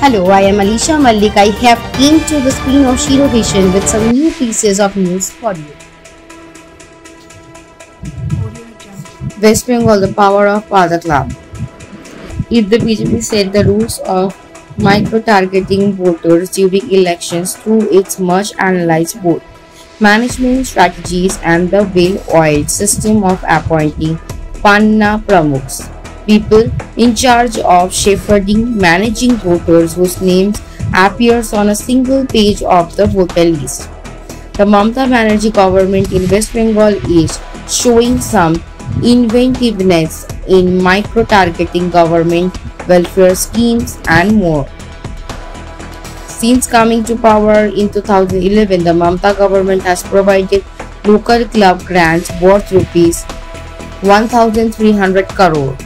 Hello, I am Alisha Malik. I have came to the screen of Zero Vision with some new pieces of news for you. West Bengal, the power of Pada Club. If the BJP set the rules of micro-targeting voters during elections through its much-analyzed vote management strategies and the well-oiled system of appointing Panna Pramukhs, people in charge of shepherding, managing voters whose names appears on a single page of the voter list. The Mamata Banerjee government in West Bengal is showing some inventiveness in micro-targeting government welfare schemes and more. Since coming to power in 2011, the Mamata government has provided local club grants worth rupees 1,300 crore.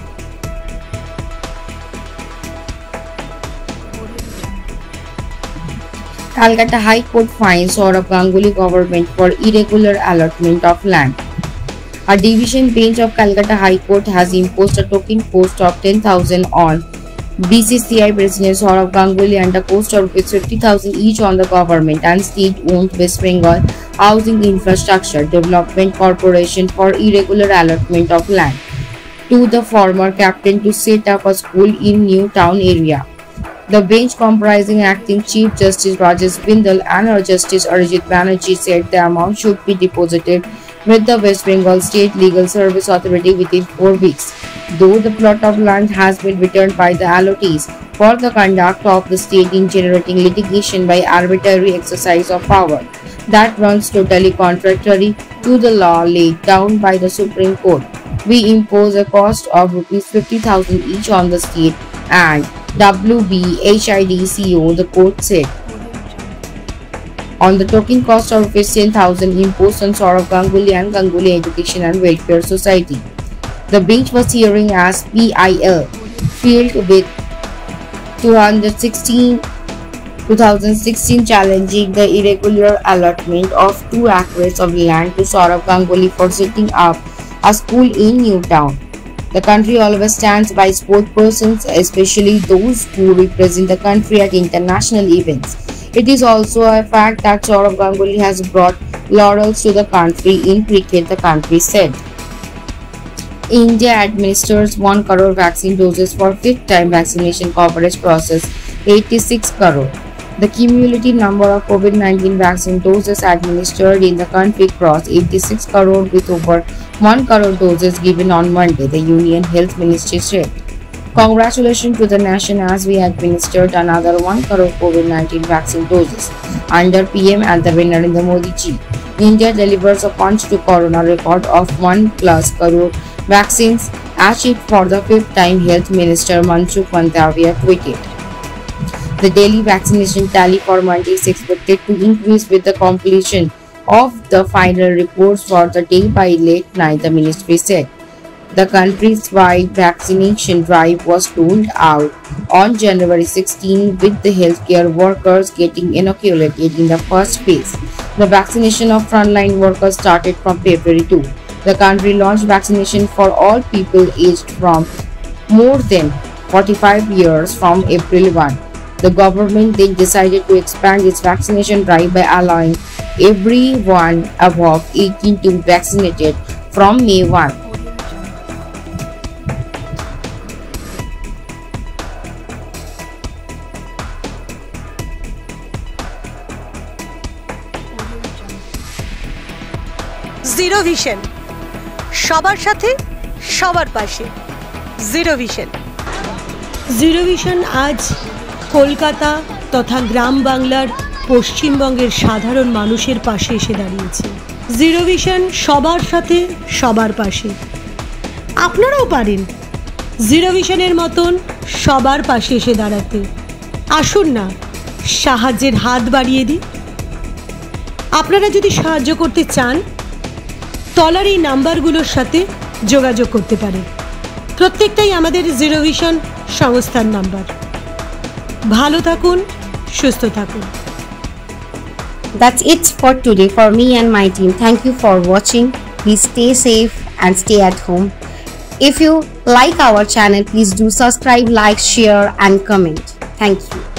Calcutta High Court fines Saurabh Ganguly government for irregular allotment of land. A division bench of Calcutta High Court has imposed a token cost of 10,000 on BCCI President Saurabh Ganguly and a cost of 50,000 each on the government and state-owned West Bengal Housing Infrastructure Development Corporation for irregular allotment of land to the former captain to set up a school in New Town area. The bench, comprising acting Chief Justice Rajesh Bindal and Justice Arijit Banerjee, said the amount should be deposited with the West Bengal State Legal Service Authority within 4 weeks, though the plot of land has been returned by the allottees for the conduct of the state in generating litigation by arbitrary exercise of power that runs totally contrary to the law laid down by the Supreme Court. We impose a cost of rupees 50,000 each on the state and WBHIDCO, the court said. On the token cost of 10,000 imposed on Saurabh Ganguly and Ganguly Education and Welfare Society. The bench was hearing as PIL filed with 2016 challenging the irregular allotment of 2 acres of land to Saurabh Ganguly for setting up a school in New Town. The country always stands by spokespersons, especially those who represent the country at international events. It is also a fact that Saurabh Ganguly has brought laurels to the country in cricket, the country said. India administers 1 crore vaccine doses for 5th time vaccination coverage process 86 crore. The cumulative number of COVID-19 vaccine doses administered in the country crossed 86 crore with over 1 crore doses given on Monday, the Union Health Ministry said. Congratulations to the nation as we administered another 1 crore COVID-19 vaccine doses under PM and the Narendra Modi ji. India delivers a punch to corona record of 1+ crore vaccines achieved for the 5th time, Health Minister Mansukh Mandaviya tweeted. The daily vaccination tally for Monday is expected to increase with the completion of the final reports for the day by late night, the ministry said. The country-wide vaccination drive was rolled out on January 16 with the healthcare workers getting inoculated in the first phase. The vaccination of frontline workers started from February 2. The country launched vaccination for all people aged from more than 45 years from April 1. The government then decided to expand its vaccination drive by allowing everyone above 18 to be vaccinated from May 1. Zero vision, সবার সাথে সবার পাশে। Zero vision. Zero vision আজ কলকাতা তথা গ্রাম বাংলার পশ্চিমবঙ্গের সাধারণ মানুষের পাশে এসে দাঁড়িয়েছে। জিরো ভিশন সবার সাথে সবার পাশে। আপনারাও পারেন জিরো ভিশনের মতন সবার পাশে এসে দাঁড়াতে। আসুন না সাহায্যের হাত বাড়িয়ে দিই। আপনারা যদি সাহায্য করতে চান তলার এই নাম্বারগুলোর সাথে যোগাযোগ করতে পারেন। প্রত্যেকটাই আমাদের জিরো ভিশন সংস্থার নাম্বার। ভালো থাকুন, সুস্থ থাকুন। That's it for today for me and my team. Thank you for watching. Please stay safe and stay at home. If you like our channel, please do subscribe, like, share and comment. Thank you.